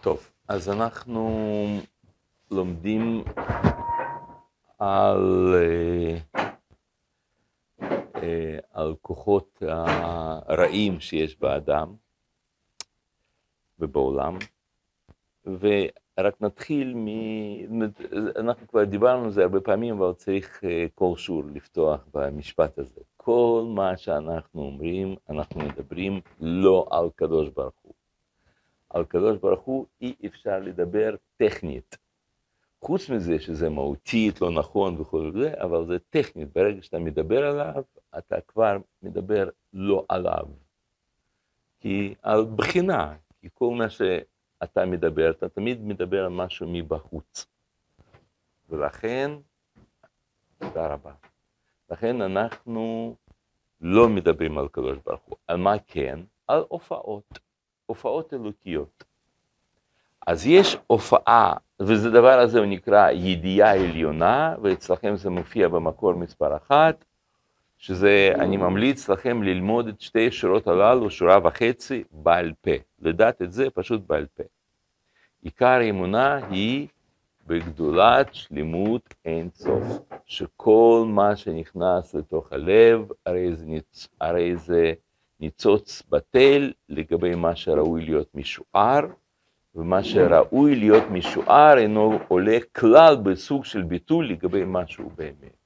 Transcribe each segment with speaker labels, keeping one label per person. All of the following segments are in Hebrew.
Speaker 1: טוב, אז אנחנו לומדים על כוחות הרעים שיש באדם ובעולם, ורק נתחיל אנחנו כבר דיברנו על זה הרבה פעמים, אבל צריך כל שיעור לפתוח במשפט הזה. כל מה שאנחנו אומרים, אנחנו מדברים לא על קדוש ברוך הוא. על קדוש ברוך הוא אי אפשר לדבר טכנית. חוץ מזה שזה מהותית, לא נכון וכל זה, אבל זה טכנית. ברגע שאתה מדבר עליו, אתה כבר מדבר לא עליו. כי על בחינה, כי כל מה שאתה מדבר, אתה תמיד מדבר על משהו מבחוץ. ולכן, תודה רבה. לכן אנחנו לא מדברים על קדוש ברוך הוא. על מה כן? על הופעות. הופעות אלוקיות. אז יש הופעה, וזה דבר הזה הוא נקרא ידיעה עליונה, ואצלכם זה מופיע במקור מספר 1, שזה, אני ממליץ לכם ללמוד את שתי שורות הללו, שורה וחצי, בעל פה. לדעת את זה פשוט בעל פה. עיקר האמונה היא בגדולת שלמות אין סוף, שכל מה שנכנס לתוך הלב, הרי זה ניצוץ בטל לגבי מה שראוי להיות משוער, ומה שראוי להיות משוער אינו עולה כלל בסוג של ביטול לגבי משהו באמת.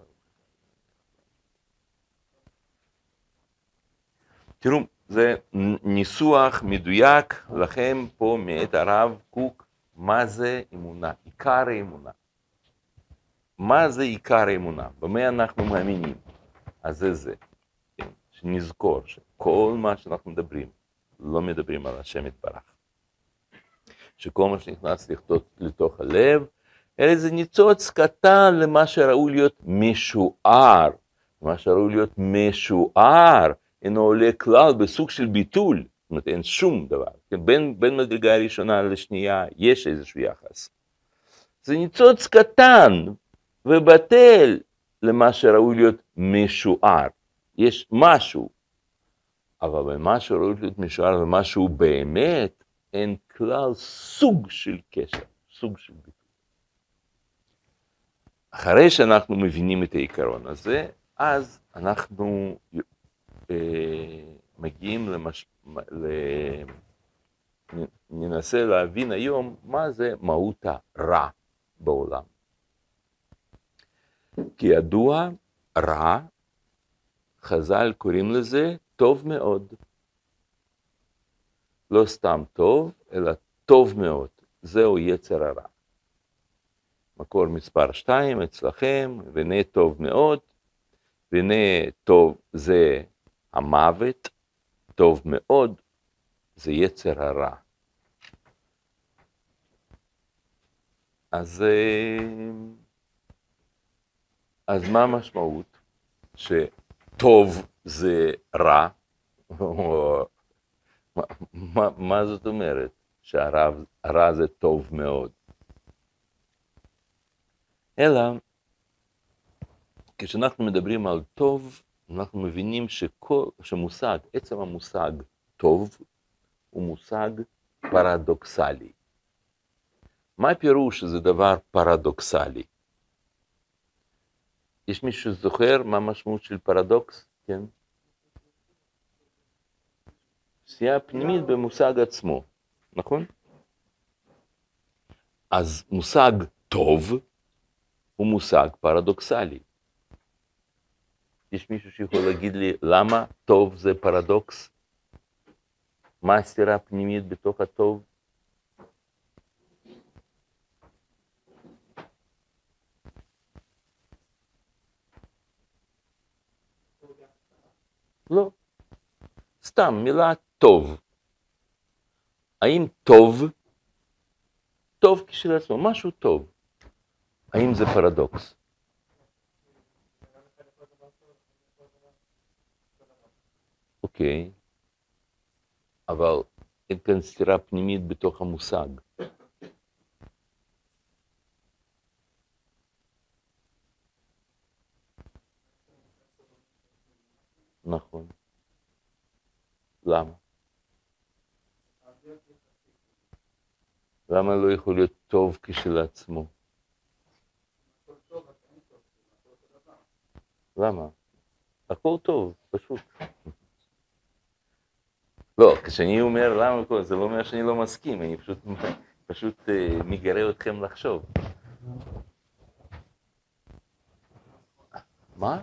Speaker 1: תראו, זה ניסוח מדויק לכם פה מאת הרב קוק, מה זה אמונה, עיקר האמונה. מה זה עיקר האמונה? במה אנחנו מאמינים? אז זה, שנזכור שכל מה שאנחנו מדברים, לא מדברים על השם יתברך. שכל מה שנכנס לתוך הלב, אלא זה ניצוץ קטן למה שראוי להיות משוער. מה שראוי להיות משוער, אינו עולה כלל בסוג של ביטול. זאת אומרת, אין שום דבר. בין מדרגה הראשונה לשנייה, יש איזשהו יחס. זה ניצוץ קטן ובטל למה שראוי להיות משוער. יש משהו, אבל במה שראוי להיות משוער ומשהו באמת, אין כלל סוג של קשר, סוג של ביטוי. אחרי שאנחנו מבינים את העיקרון הזה, אז אנחנו מגיעים ננסה להבין היום מה זה מהות הרע בעולם. כי ידוע, רע, חז"ל קוראים לזה טוב מאוד. לא סתם טוב, אלא טוב מאוד. זהו יצר הרע. מקור מספר 2 אצלכם, והנה טוב מאוד, והנה טוב זה המוות, טוב מאוד, זה יצר הרע. אז מה המשמעות? שטוב זה רע? מה זאת אומרת? שהרע זה טוב מאוד. אלא, כשאנחנו מדברים על טוב, אנחנו מבינים שמושג, עצם המושג טוב, הוא מושג פרדוקסלי. מה הפירוש שזה דבר פרדוקסלי? יש מישהו שזוכר מה המשמעות של פרדוקס? כן? סייעה פנימית במושג עצמו, נכון? אז מושג טוב הוא מושג פרדוקסלי. יש מישהו שיכול להגיד לי למה טוב זה פרדוקס? מה הסתירה הפנימית בתוך הטוב? לא. סתם מילה טוב. האם טוב? טוב כשלעצמו, משהו טוב. האם זה פרדוקס? אוקיי. אבל אין כאן סתירה פנימית בתוך המושג. נכון. למה? למה לא יכול להיות טוב כשלעצמו? למה? הכל טוב, פשוט. לא, כשאני אומר למה, זה לא אומר שאני לא מסכים, אני פשוט מגרה אתכם לחשוב. מה?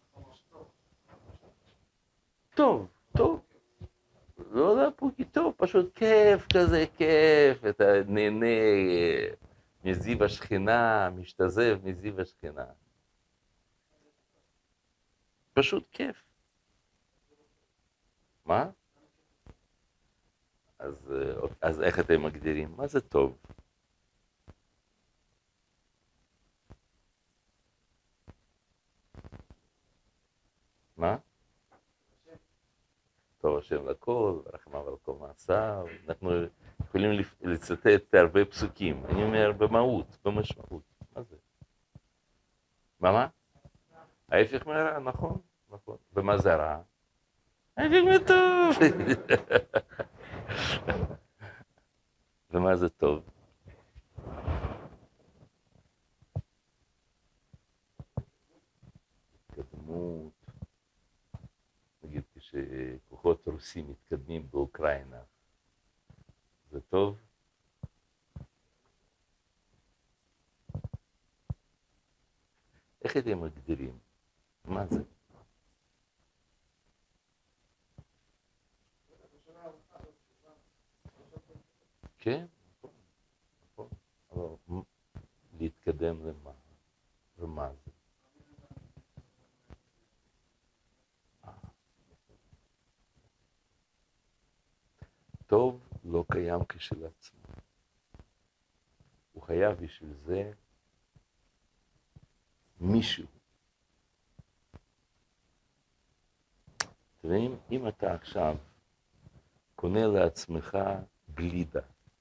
Speaker 1: טוב, טוב. לא להפוקי טוב, פשוט כיף כזה, כיף, אתה נהנה מזיו השכינה, משתזף מזיו השכינה. פשוט כיף. מה? אז איך אתם מגדירים? מה זה טוב? מה? טוב השם לכל, רחמיו על כל מעשיו. אנחנו יכולים לצטט הרבה פסוקים. אני אומר במהות, במשמעות. מה זה? מה? ההפך מרע, נכון, נכון. ומה זה רע? ההפך מטוב. ומה זה טוב? התקדמות. נגיד כשכוחות רוסים מתקדמים באוקראינה, זה טוב? איך אתם מגדירים? מה זה? כן, נכון, נכון. אבל להתקדם למה? ומה זה? טוב לא קיים כשלעצמו. הוא חייב בשביל זה מישהו. תראים, אם אתה עכשיו קונה לעצמך גלידה,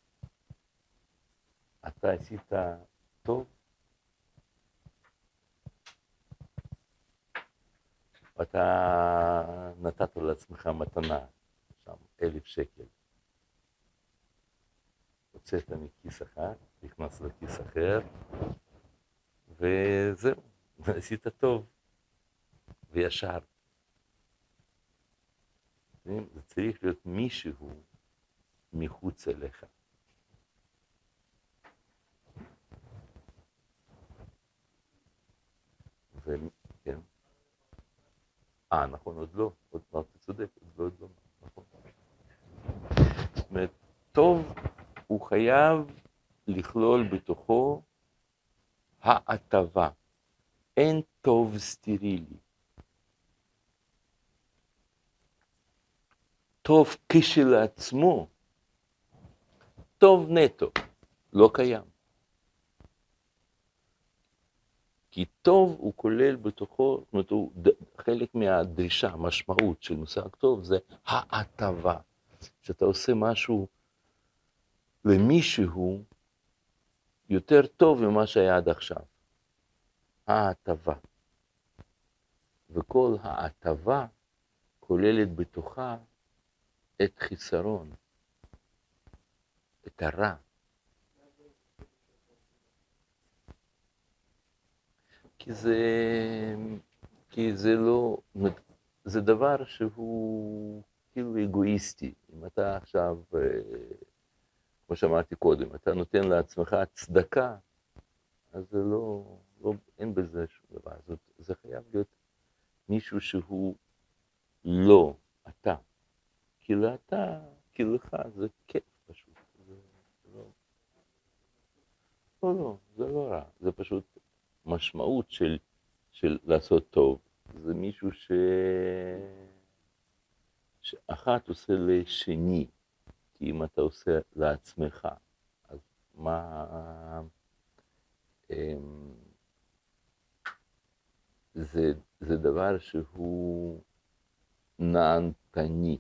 Speaker 1: אתה עשית טוב? אתה נתת לעצמך מתנה, שם 1,000 שקל. הוצאת מכיס אחד, נכנס לכיס אחר, וזהו, עשית טוב, וישר. זה צריך להיות מישהו מחוץ אליך. כן. נכון, עוד לא, אתה צודק, עוד לא, נכון. זאת אומרת, טוב הוא חייב לכלול בתוכו ההטבה. אין טוב סטרילי. טוב כשלעצמו, טוב נטו, לא קיים. כי טוב הוא כולל בתוכו, זאת אומרת, הוא חלק מהדרישה, המשמעות של מושג טוב זה ההטבה. שאתה עושה משהו למישהו יותר טוב ממה שהיה עד עכשיו. ההטבה. וכל ההטבה כוללת בתוכה את חיסרון, את הרע. כי זה לא, זה דבר שהוא כאילו אגואיסטי. אם אתה עכשיו, כמו שאמרתי קודם, אתה נותן לעצמך צדקה, אז זה לא, אין בזה שום דבר. זה חייב להיות מישהו שהוא לא אתה. כי לאתה, כי לך, זה כיף פשוט. לא, זה לא רע. זה פשוט משמעות של לעשות טוב. זה מישהו שאחת עושה לשני. כי אם אתה עושה לעצמך, אז מה... זה דבר שהוא נענתני.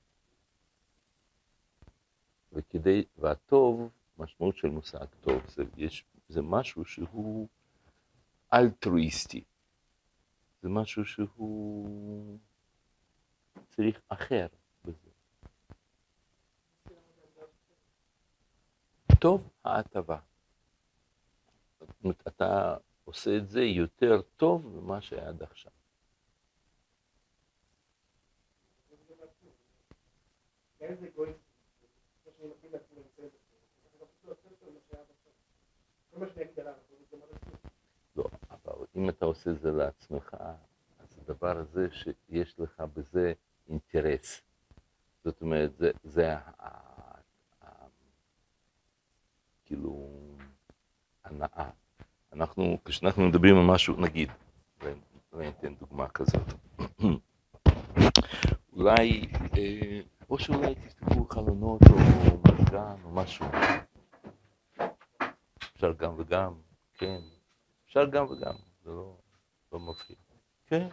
Speaker 1: והטוב, משמעות של מושג טוב, זה משהו שהוא אלטרואיסטי. זה משהו שהוא צריך אחר בזה. טוב ההטבה. זאת אומרת, אתה עושה את זה יותר טוב ממה שהיה עד עכשיו. לא, אבל אם אתה עושה את זה לעצמך, אז הדבר הזה שיש לך בזה אינטרס. זאת אומרת, זה כאילו הנאה. כשאנחנו מדברים על משהו, נגיד, אני אתן דוגמה כזאת. אולי, או שאולי תפתחו חלונות או מזגן או משהו. אפשר גם וגם, כן. אפשר גם וגם, זה לא מפריע. כן.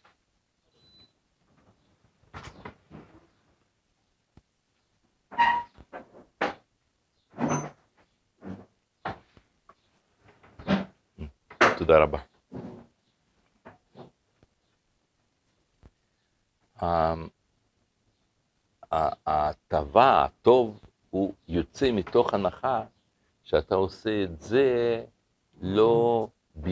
Speaker 1: תודה רבה. ההטבה, הטוב, הוא יוצא מתוך הנחה שאתה עושה את זה לא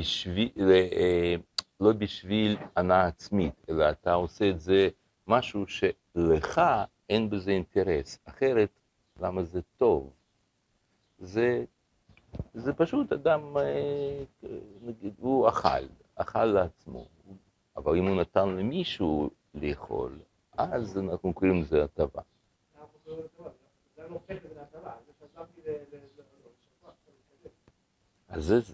Speaker 1: בשביל הנאה עצמית, אלא אתה עושה את זה משהו שלך אין בזה אינטרס. אחרת, למה זה טוב? זה פשוט אדם, נגיד, הוא אכל לעצמו, אבל אם הוא נתן למישהו לאכול, אז אנחנו קוראים לזה הטבה. אז זה...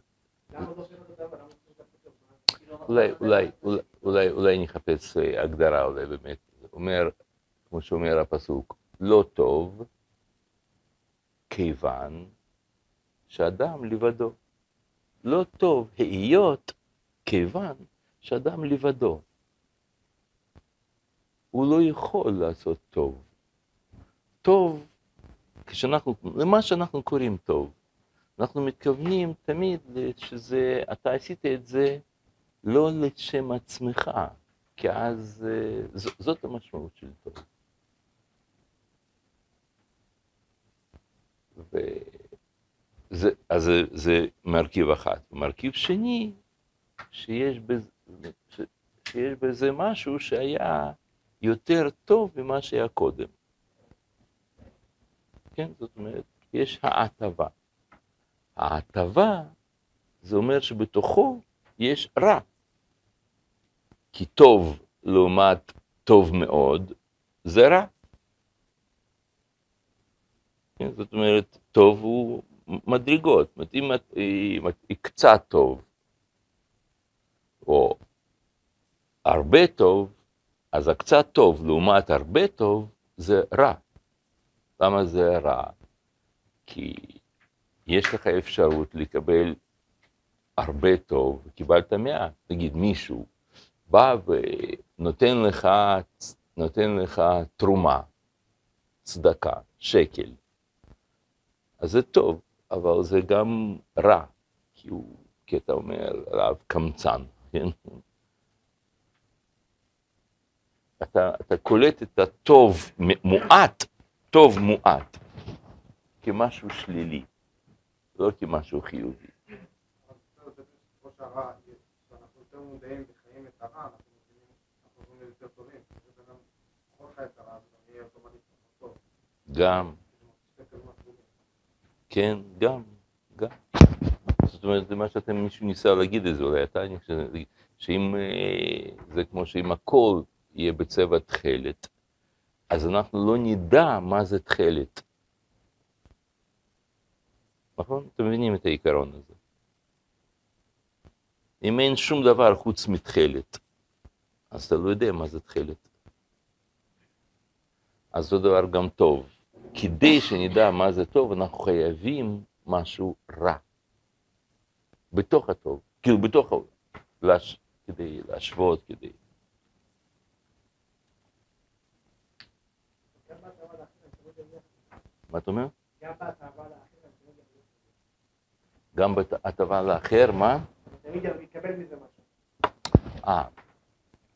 Speaker 1: אולי נחפש הגדרה, אולי באמת. אומר, כמו שאומר הפסוק, לא טוב, כיוון שאדם לבדו. לא טוב היות כיוון שאדם לבדו. הוא לא יכול לעשות טוב. טוב, למה שאנחנו קוראים טוב, אנחנו מתכוונים תמיד שזה, אתה עשית את זה לא לשם עצמך, כי אז זאת המשמעות של טוב. אז זה מרכיב אחד. מרכיב שני, שיש בזה משהו שהיה יותר טוב ממה שהיה קודם. כן, זאת אומרת, יש ההטבה. ההטבה, זה אומר שבתוכו יש רע. כי טוב לעומת טוב מאוד, זה רע. כן, זאת אומרת, טוב הוא מדרגות. זאת אומרת, אם היא קצת טוב, או הרבה טוב, אז הקצת טוב לעומת הרבה טוב, זה רע. למה זה רע? כי יש לך אפשרות לקבל הרבה טוב, וקיבלת מעט. נגיד מישהו בא ונותן לך תרומה, צדקה, שקל. אז זה טוב, אבל זה גם רע, כי אתה אומר עליו קמצן, כן? אתה קולט את הטוב מועט, כמשהו שלילי, לא כמשהו חיובי.
Speaker 2: כמו שהרע, שאנחנו יותר מודעים וחיים את הרע, אנחנו יכולים יותר טובים. זה גם, כל חי את הרע, זה גם יהיה אוטומטית טוב.
Speaker 1: גם. כן, גם. זאת אומרת, זה מה מישהו ניסה להגיד את זה, אולי אתה, שאם זה כמו שאם הכל יהיה בצבע תכלת, אז אנחנו לא נדע מה זה תכלת. נכון? אתם מבינים את העיקרון הזה. אם אין שום דבר חוץ מתכלת, אז אתה לא יודע מה זה תכלת. אז זה דבר גם טוב. כדי שנדע מה זה טוב, אנחנו חייבים משהו רע. בתוך הטוב. כאילו בתוך כדי להשוות, כדי... מה אתה אומר? גם בהטבה לאחר, מה?
Speaker 2: תמיד יקבל מזה משהו.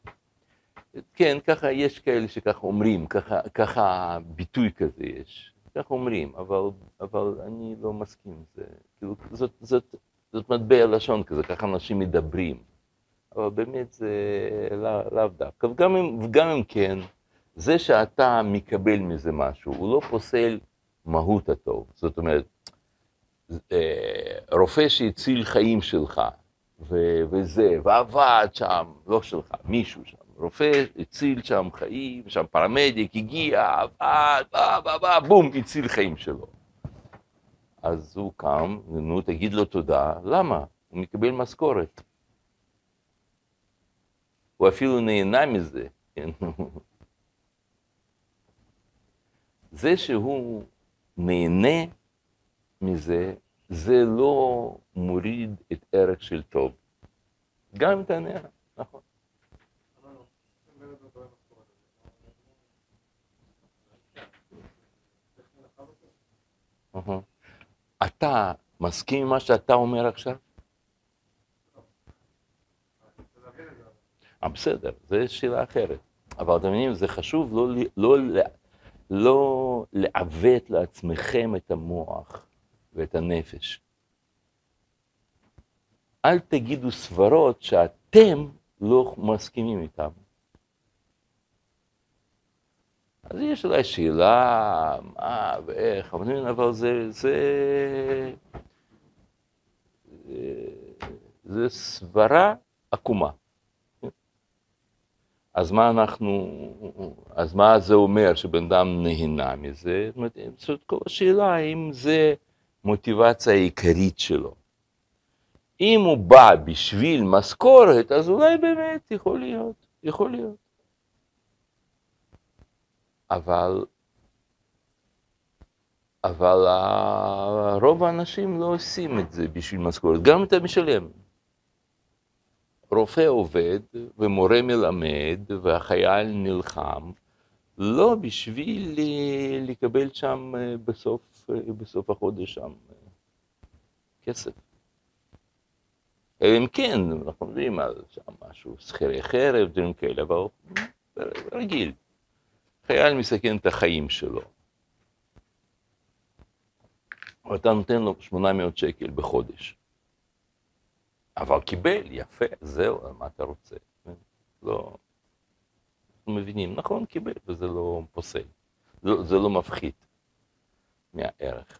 Speaker 1: כן, ככה יש כאלה שככה אומרים, ככה ביטוי כזה יש. כך אומרים, אבל אני לא מסכים. כאילו, זאת מטבע לשון כזה, ככה אנשים מדברים. אבל באמת זה לאו דווקא. וגם אם כן, זה שאתה מקבל מזה משהו, הוא לא פוסל מהות הטוב. זאת אומרת, רופא שהציל חיים שלך, ועבד שם, לא שלך, מישהו שם, רופא הציל שם חיים, שם פרמדיק הגיע, עבד, בום, הציל חיים שלו. אז הוא קם, נו, תגיד לו תודה, למה? הוא מקבל משכורת. הוא אפילו נהנה מזה. זה שהוא נהנה מזה, זה לא מוריד את ערך של טוב. גם אם אתה נהנה, נכון. אתה מסכים עם מה שאתה אומר עכשיו? בסדר, זו שאלה אחרת. אבל אתם מבינים, זה חשוב לא לעוות לעצמכם את המוח ואת הנפש. אל תגידו סברות שאתם לא מסכימים איתם. אז יש אולי שאלה, מה ואיך, אבל זה סברה עקומה. אז מה זה אומר שבן אדם נהנה מזה? זאת כל השאלה אם זה מוטיבציה העיקרית שלו. אם הוא בא בשביל משכורת, אז אולי באמת יכול להיות. אבל רוב האנשים לא עושים את זה בשביל משכורת, גם אם אתה משלם. רופא עובד ומורה מלמד והחייל נלחם, לא בשביל לקבל שם בסוף החודש שם כסף. אלא אם כן, אנחנו יודעים על שם משהו, שכירי חרב, דברים כאלה, אבל רגיל. חייל מסכן את החיים שלו. ואתה נותן לו 800 שקל בחודש. אבל קיבל, יפה, זהו, מה אתה רוצה? לא, אנחנו מבינים, נכון, קיבל, וזה לא פוסל. זה לא מפחית מהערך.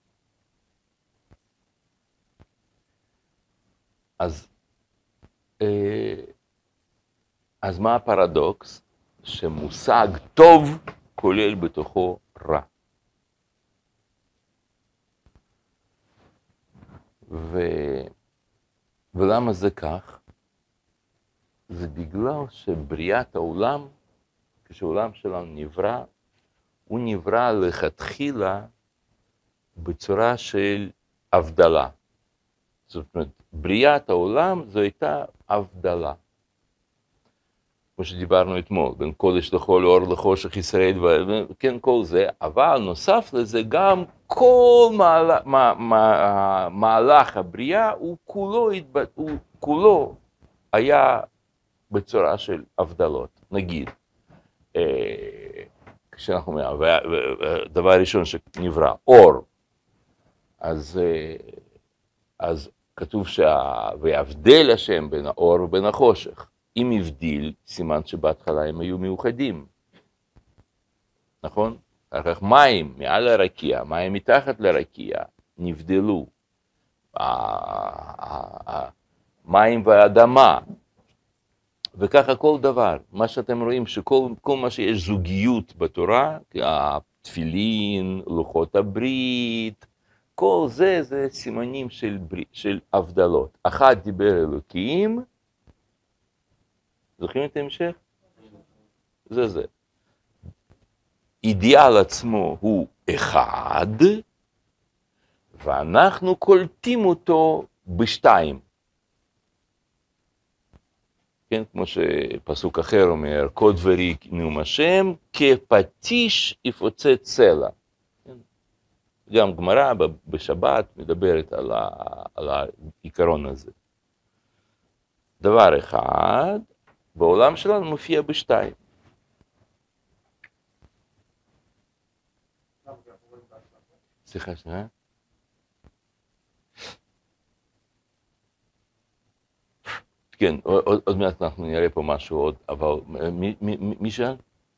Speaker 1: אז מה הפרדוקס? שמושג טוב כולל בתוכו רע. ולמה זה כך? זה בגלל שבריאת העולם, כשהעולם שלנו נברא, הוא נברא לכתחילה בצורה של הבדלה. זאת אומרת, בריאת העולם זו הייתה הבדלה. כמו שדיברנו אתמול, בין קודש לחול, אור לחושך ישראל, כן, כל זה, אבל נוסף לזה גם כל מהלך הבריאה, הוא כולו היה בצורה של הבדלות. נגיד, כשאנחנו אומרים, הדבר הראשון שנברא, אור, אז כתוב ויבדל השם בין האור ובין החושך. אם הבדיל, סימן שבהתחלה הם היו מאוחדים. נכון? אחר כך מים מעל הרקיע, מים מתחת לרקיע, נבדלו. מים והאדמה. וככה כל דבר. מה שאתם רואים, שכל מה שיש זוגיות בתורה, התפילין, לוחות הברית, כל זה סימנים של הבדלות. אחד דיבר אלוקים, זוכרים את ההמשך? זה. אידיאל עצמו הוא אחד, ואנחנו קולטים אותו בשתיים. כן, כמו שפסוק אחר אומר, כה דברי נאום השם, כפטיש יפוצץ סלע. כן? גם גמרא בשבת מדברת על העיקרון הזה. דבר אחד, בעולם שלנו מופיע בשתיים. סליחה, שנייה. כן, עוד מעט אנחנו נראה פה משהו עוד, אבל מי שאל?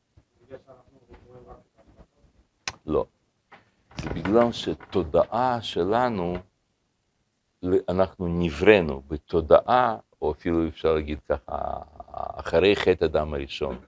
Speaker 1: לא. זה בגלל שתודעה שלנו, אנחנו נבראנו בתודעה, או אפילו אפשר להגיד ככה, אחרי חטא אדם הראשון.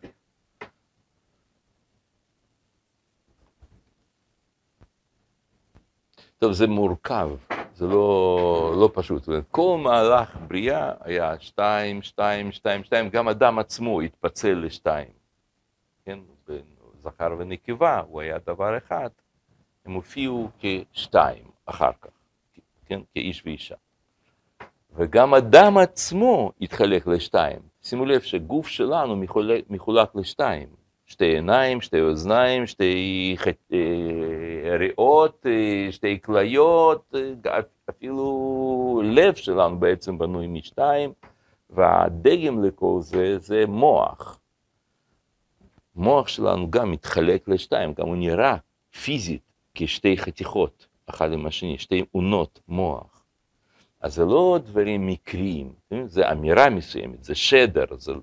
Speaker 1: טוב, זה מורכב, זה לא פשוט. כל מהלך בריאה היה 2, 2, 2, 2, גם אדם עצמו התפצל לשתיים. כן, זכר ונקבה, הוא היה דבר אחד, הם הופיעו כשתיים אחר כך, כן, כאיש ואישה. וגם אדם עצמו התחלק לשתיים. שימו לב שגוף שלנו מחולק לשתיים. שתי עיניים, שתי אוזניים, שתי ריאות, שתי כליות, אפילו לב שלנו בעצם בנוי משתיים, והדגם לכל זה מוח. מוח שלנו גם מתחלק לשתיים, גם הוא נראה פיזית כשתי חתיכות, אחד עם השני, שתי עונות מוח. אז זה לא דברים מקריים, זה אמירה מסוימת, זה שדר,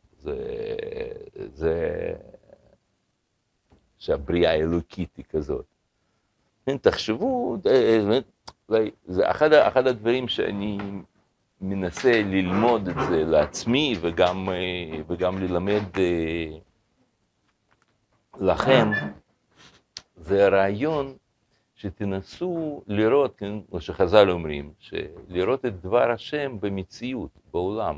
Speaker 1: זה שהבריאה האלוקית היא כזאת. תחשבו, זה אחד הדברים שאני מנסה ללמוד את זה לעצמי וגם ללמד לכם, זה הרעיון שתנסו לראות, כמו שחז"ל אומרים, לראות את דבר השם במציאות, בעולם.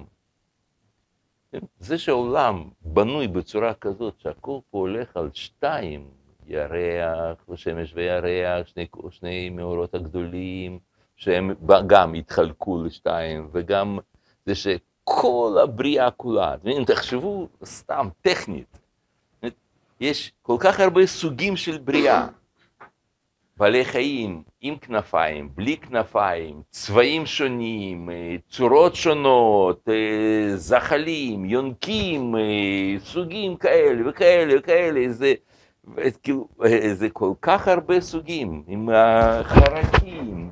Speaker 1: זה שהעולם בנוי בצורה כזאת, שהכל פה הולך על שתיים, ירח ושמש וירח, שני מאורות הגדולים, שהם גם התחלקו לשתיים, וגם זה שכל הבריאה כולה, תחשבו סתם טכנית, יש כל כך הרבה סוגים של בריאה, בעלי חיים עם כנפיים, בלי כנפיים, צבעים שונים, צורות שונות, זחלים, יונקים, סוגים כאלה וכאלה וכאלה, זה כל כך הרבה סוגים, עם חרקים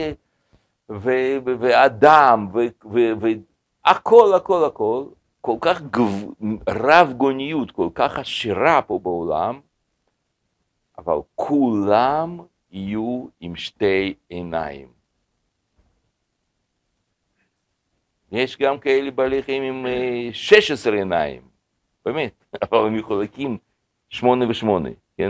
Speaker 1: ואדם והכל, הכל, הכל, כל כך רב גוניות, כל כך עשירה פה בעולם, אבל כולם יהיו עם שתי עיניים. יש גם כאלה בעלי חיים עם 16 עיניים, באמת, אבל הם מחולקים 8 ו8, כן?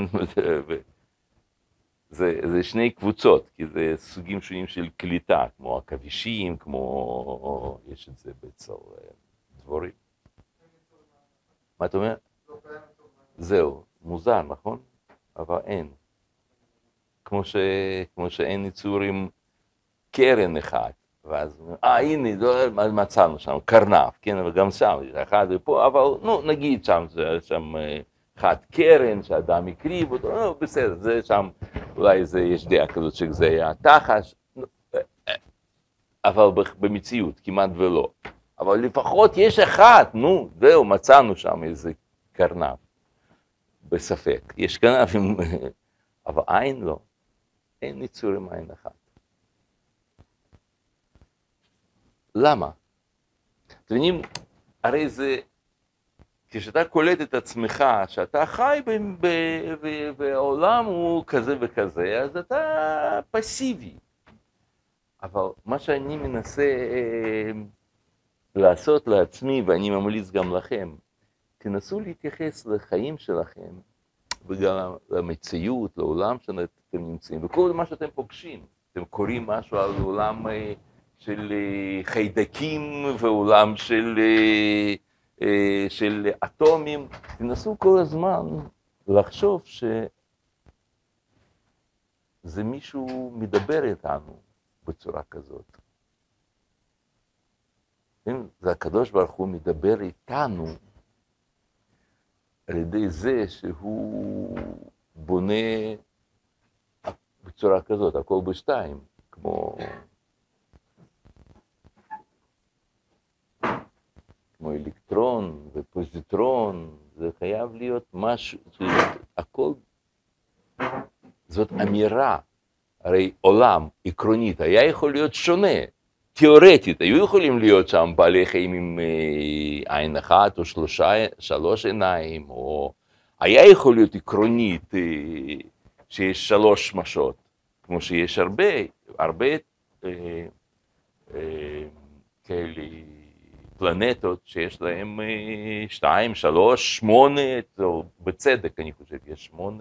Speaker 1: זה שני קבוצות, כי זה סוגים שונים של קליטה, כמו עכבישים, כמו, יש את זה בצל דבורים. מה אתה אומר? זהו, מוזר, נכון? אבל אין. כמו שאין ניצור עם קרן אחד, ואז, הנה, מצאנו שם, קרנף, כן, אבל גם שם, אחד ופה, אבל, נגיד שם אחד קרן, שאדם הקריב אותו, בסדר, זה שם, אולי יש דעה כזאת שזה היה תחש, אבל במציאות, כמעט ולא. אבל לפחות יש אחד, זהו, מצאנו שם איזה קרנף. בספק, יש כנפים, אבל עין לא, אין ניצור עם עין אחת. למה? אתם יודעים, הרי זה, כשאתה קולט את עצמך, שאתה חי והעולם הוא כזה וכזה, אז אתה פסיבי. אבל מה שאני מנסה לעשות לעצמי, ואני ממליץ גם לכם, תנסו להתייחס לחיים שלכם, וגם למציאות, לעולם שאתם נמצאים, וכל מה שאתם פוגשים. אתם קוראים משהו על עולם של חיידקים, ועולם של אטומים. תנסו כל הזמן לחשוב שזה מישהו מדבר איתנו בצורה כזאת. זה הקדוש ברוך הוא מדבר איתנו, על ידי זה שהוא בונה בצורה כזאת, הכל בשתיים, כמו אלקטרון ופוזיטרון, זה חייב להיות משהו, הכל, זאת אמירה, הרי עולם עקרונית היה יכול להיות שונה, תיאורטית, היו יכולים להיות שם בעלי חיים עם עין אחת או שלוש עיניים, או היה יכול להיות עקרונית שיש 3 שמשות, כמו שיש הרבה כאלה פלנטות שיש להם 2, 3, 8, או בצדק אני חושב, יש 8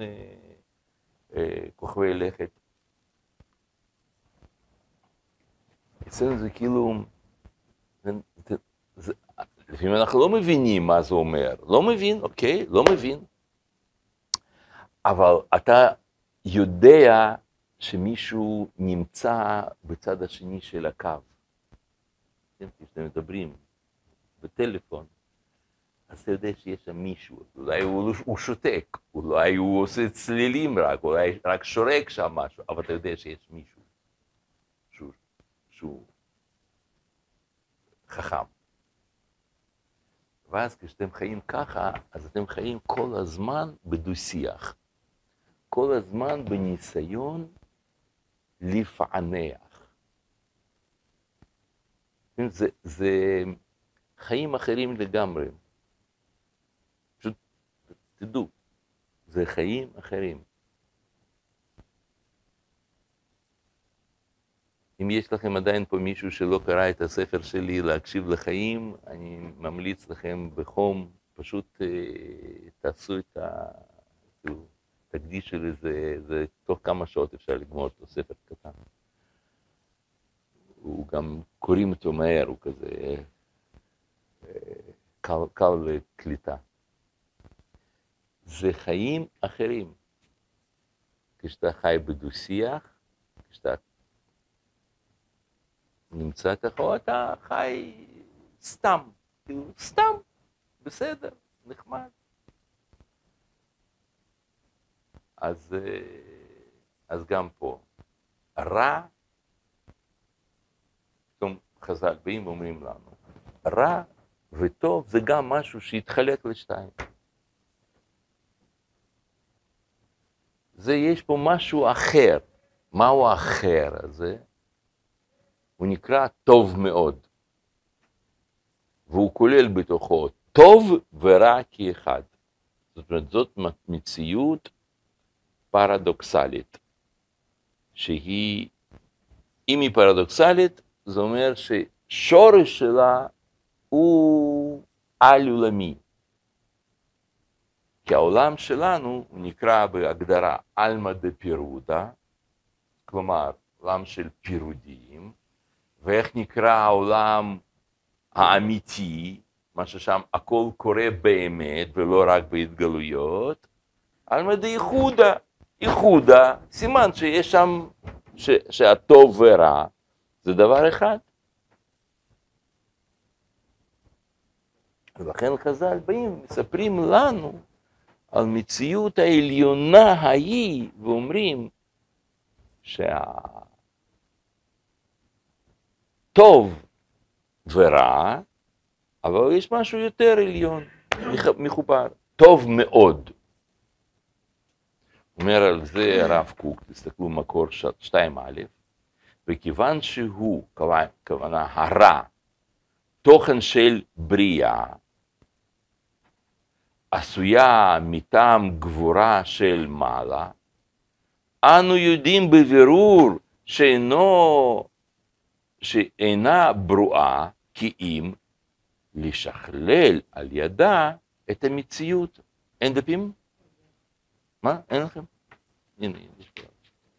Speaker 1: כוכבי לכת. אצלנו זה כאילו, לפעמים אנחנו לא מבינים מה זה אומר, לא מבין, אוקיי, לא מבין, אבל אתה יודע שמישהו נמצא בצד השני של הקו. כשאתם מדברים בטלפון, אז אתה יודע שיש שם מישהו, אולי הוא שותק, אולי הוא עושה צלילים רק, אולי רק שורק שם משהו, אבל אתה יודע שיש מישהו שהוא חכם. ואז כשאתם חיים ככה, אז אתם חיים כל הזמן בדו-שיח, כל הזמן בניסיון לפענח. זה חיים אחרים לגמרי. פשוט תדעו, זה חיים אחרים. אם יש לכם עדיין פה מישהו שלא קרא את הספר שלי להקשיב לחיים, אני ממליץ לכם בחום, פשוט תעשו את תקדישו לזה, זה תוך כמה שעות אפשר לגמור את הספר קטן. הוא גם קוראים אותו מהר, הוא כזה קל לקליטה. זה חיים אחרים. כשאתה חי בדו-שיח, כשאתה נמצא ככה, או אתה חי סתם, סתם, בסדר, נחמד. אז גם פה, רע, פתאום חז"ל באים ואומרים לנו, רע וטוב זה גם משהו שהתחלק לשתיים. יש פה משהו אחר. מהו האחר הזה? הוא נקרא טוב מאוד. והוא כולל בתוכו טוב ורע כאחד. זאת אומרת, זאת מציאות פרדוקסלית. שהיא, אם היא פרדוקסלית, זה אומר ששורש שלה הוא על-עולמי. כי העולם שלנו הוא נקרא בהגדרה עלמא דפירודה, כלומר, עולם של פירודים, ואיך נקרא העולם האמיתי, מה ששם הכל קורה באמת ולא רק בהתגלויות, עלמא דייחודה, ייחודה, סימן שיש שם, שהטוב ורע זה דבר אחד. ולכן חז"ל באים מספרים לנו על מציאות העליונה ההיא, ואומרים שהטוב ורע, אבל יש משהו יותר עליון, מחובר, טוב מאוד. אומר על זה הרב קוק, תסתכלו מקור 2א, וכיוון שהוא, כוונה הרע, תוכן של בריאה, עשויה מטעם גבורה של מעלה, אנו יודעים בבירור שאינה ברואה, כי אם לשכלל על ידה את המציאות. אין דפים? מה? אין לכם? הנה, יש פה.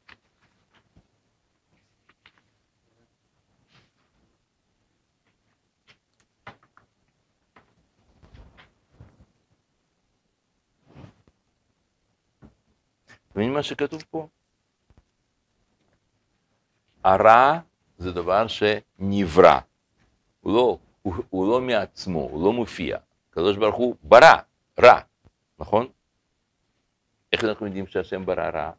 Speaker 1: מבין מה שכתוב פה? הרע זה דבר שנברא. הוא לא מעצמו, הוא לא מופיע. הקדוש ברוך הוא ברא, רע, נכון? איך אנחנו יודעים שהשם ברא רע?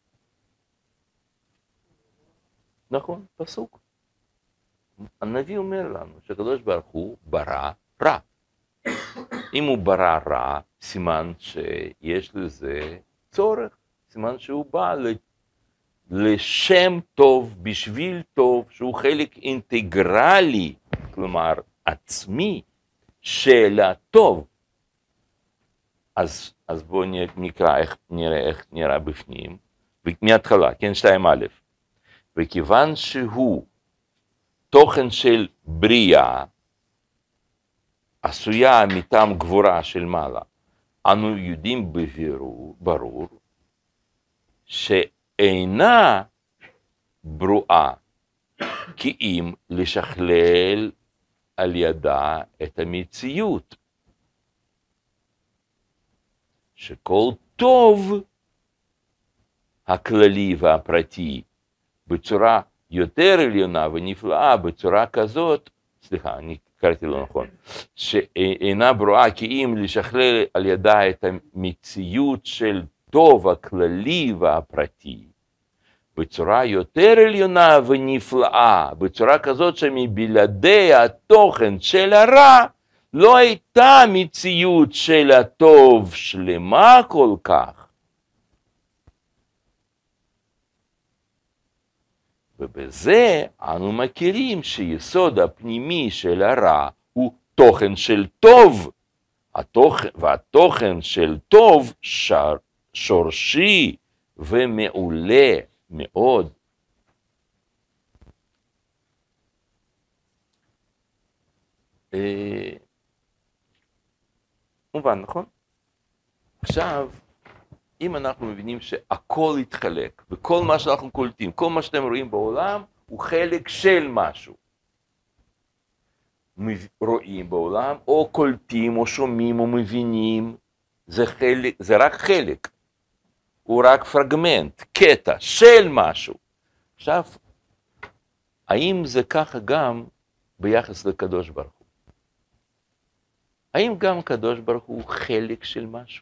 Speaker 1: נכון, פסוק. הנביא אומר לנו שהקדוש ברוך הוא ברא רע. אם הוא ברא רע, סימן שיש לזה צורך, סימן שהוא בא לשם טוב, בשביל טוב, שהוא חלק אינטגרלי, כלומר עצמי, של הטוב. אז בואו נראה איך נראה בפנים, מההתחלה, כן, 2א. וכיוון שהוא תוכן של בריאה, עשויה מטעם גבורה של מעלה, אנו יודעים ברור, שאינה ברואה, כי אם לשכלל על ידה את המציאות. שכל טוב הכללי והפרטי בצורה יותר עליונה ונפלאה, בצורה כזאת, סליחה, אני קראתי לא נכון, שאינה ברואה כי אם לשכלל על ידה את המציאות של טוב הכללי והפרטי, בצורה יותר עליונה ונפלאה, בצורה כזאת שמבלעדי התוכן של הרע, לא הייתה מציאות של הטוב שלמה כל כך. ובזה אנו מכירים שיסוד הפנימי של הרע הוא תוכן של טוב, והתוכן של טוב שורשי ומעולה מאוד. מובן, נכון? עכשיו, אם אנחנו מבינים שהכל יתחלק, וכל מה שאנחנו קולטים, כל מה שאתם רואים בעולם, הוא חלק של משהו. רואים בעולם, או קולטים, או שומעים, או מבינים, זה רק חלק. הוא רק פרגמנט, קטע של משהו. עכשיו, האם זה ככה גם ביחס לקדוש ברוך הוא? האם גם קדוש ברוך הוא חלק של משהו?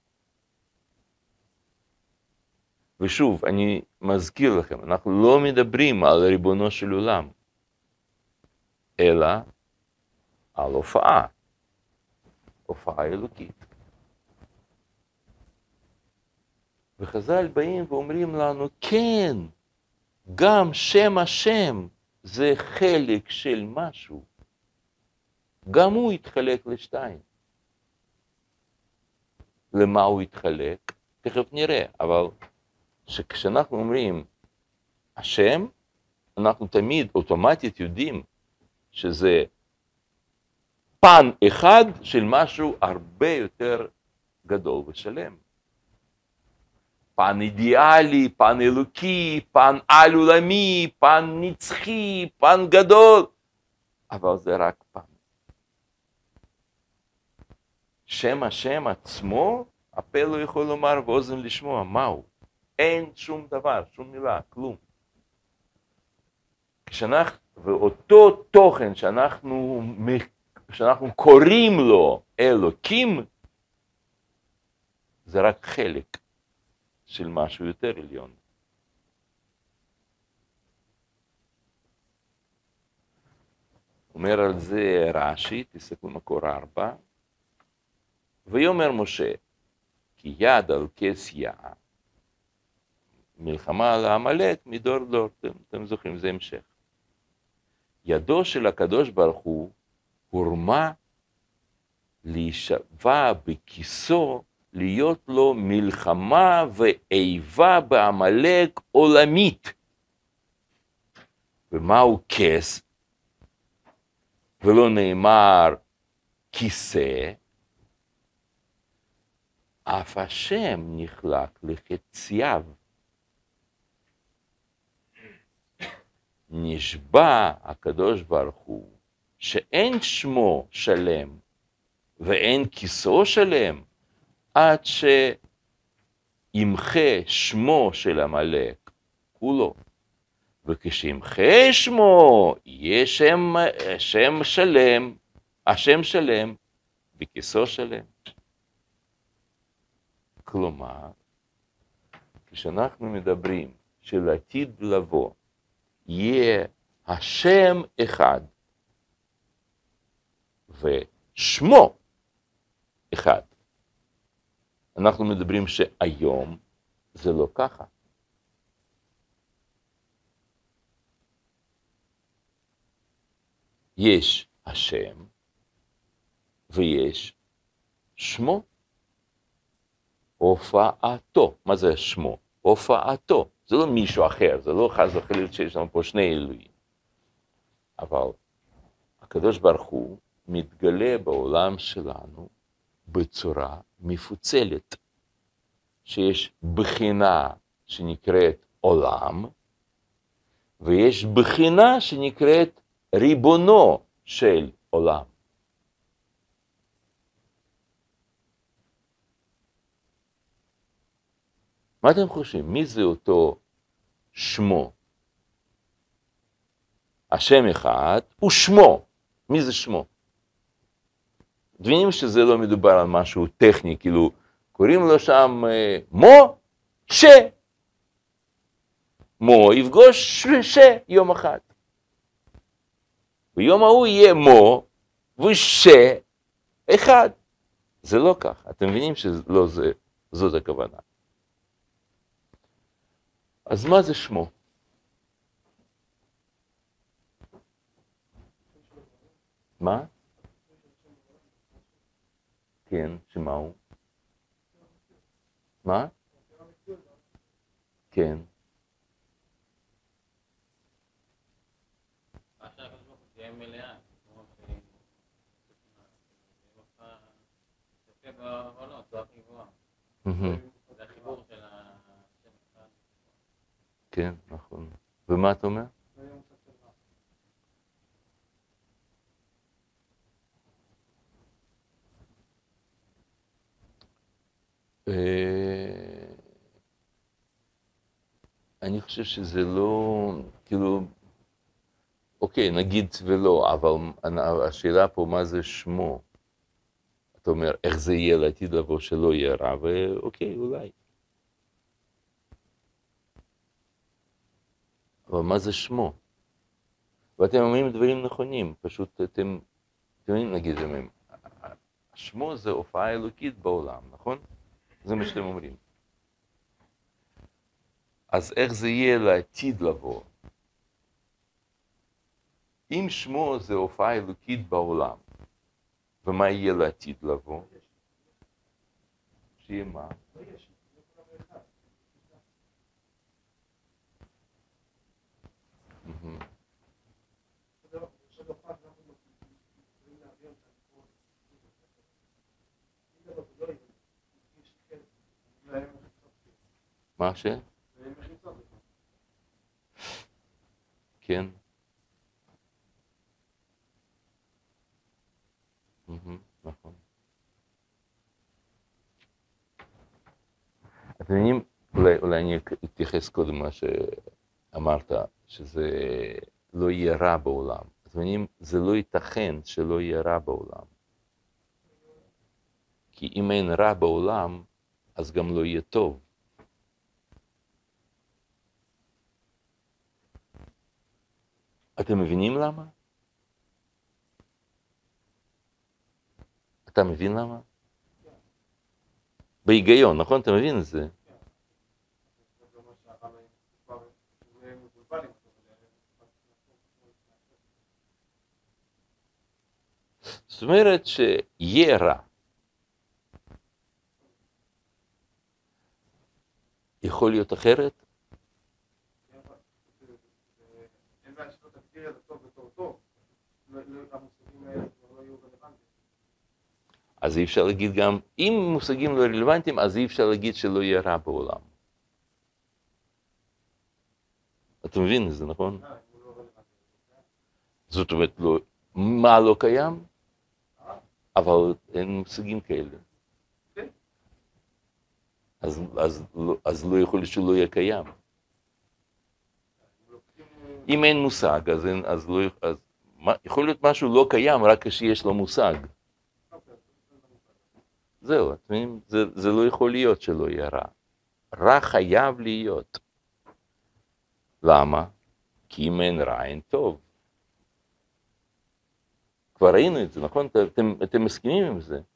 Speaker 1: ושוב, אני מזכיר לכם, אנחנו לא מדברים על ריבונו של עולם, אלא על הופעה אלוקית. וחז"ל באים ואומרים לנו, כן, גם שם השם זה חלק של משהו. גם הוא יתחלק לשתיים. למה הוא יתחלק? תכף נראה, אבל כשאנחנו אומרים השם, אנחנו תמיד אוטומטית יודעים שזה פן אחד של משהו הרבה יותר גדול ושלם. פן אידיאלי, פן אלוקי, פן על עולמי, פן נצחי, פן גדול, אבל זה רק פן. שם השם עצמו, הפה לא יכול לומר ואוזן לשמוע, מהו? אין שום דבר, שום מילה, כלום. ואותו תוכן שאנחנו קוראים לו אלוקים, זה רק חלק של משהו יותר עליון. אומר על זה רש"י, תסתכלו מקור 4, ויאמר משה, כי יד על כס יאה, מלחמה על העמלק מדור דור, אתם זוכרים, זה המשך. ידו של הקדוש ברוך הוא הורמה להישבע בכיסו, להיות לו מלחמה ואיבה בעמלק עולמית. ומהו כס? ולא נאמר כיסא, אף השם נחלק לחצייו. נשבע הקדוש ברוך הוא שאין שמו שלם ואין כיסאו שלם עד שימחה שמו של עמלק כולו. וכשימחה שמו יהיה שם שלם, השם שלם וכיסאו שלם. כלומר, כשאנחנו מדברים של עתיד לבוא, יהיה השם אחד ושמו אחד. אנחנו מדברים שהיום זה לא ככה. יש השם ויש שמו. הופעתו. מה זה שמו? הופעתו. זה לא מישהו אחר, זה לא חס וחלילה שיש לנו פה שני אלוהים. אבל הקדוש ברוך הוא מתגלה בעולם שלנו בצורה מפוצלת, שיש בחינה שנקראת עולם, ויש בחינה שנקראת ריבונו של עולם. מה אתם חושבים? מי זה אותו שמו? השם אחד הוא שמו. מי זה שמו? מבינים שזה לא מדובר על משהו טכני, כאילו קוראים לו שם ש. מו יפגוש ש יום אחד. ביום ההוא יהיה מו וש אחד. זה לא כך. אתם מבינים שלא זאת הכוונה. אז מה זה שמו? מה? כן, שמה הוא? מה? כן.
Speaker 3: זה החיבור של השם אחד.
Speaker 1: כן, נכון. ומה אתה אומר? אני חושב שזה לא, כאילו, אוקיי, נגיד ולא, אבל השאלה פה מה זה שמו. אתה אומר, איך זה יהיה לעתיד לבוא שלא יהיה רע, ואוקיי, אולי. אבל מה זה שמו? ואתם אומרים דברים נכונים, פשוט אתם יודעים, נגיד, שמו זה הופעה אלוקית בעולם, נכון? זה מה שאתם אומרים. אז איך זה יהיה לעתיד לבוא? אם שמו זה הופעה אלוקית בעולם, ומה יהיה לעתיד לבוא? שיהיה מה? מה ש? כן. נכון. אתם יודעים, אולי אני אתייחס קודם מה שאמרת, שזה לא יהיה רע בעולם. אתם יודעים, זה לא ייתכן שלא יהיה רע בעולם. כי אם אין רע בעולם, אז גם לא יהיה טוב. אתם מבינים למה? אתה מבין למה? בהיגיון, נכון? אתה מבין את זה? זאת אומרת שיהיה רע. יכול להיות אחרת? אז אי אפשר להגיד גם, אם מושגים לא רלוונטיים, אז אי אפשר להגיד שלא יהיה רע בעולם. אתה מבין את זה, נכון? זאת אומרת, מה לא קיים? אבל אין מושגים כאלה. אז לא יכול להיות שהוא לא יהיה קיים. אם אין מושג, אז לא יכול להיות משהו לא קיים רק כשיש לו מושג. זהו, זה לא יכול להיות שלא יהיה רע. רע חייב להיות. למה? כי אם אין רע, אין טוב. כבר ראינו את זה, נכון? אתם מסכימים עם זה?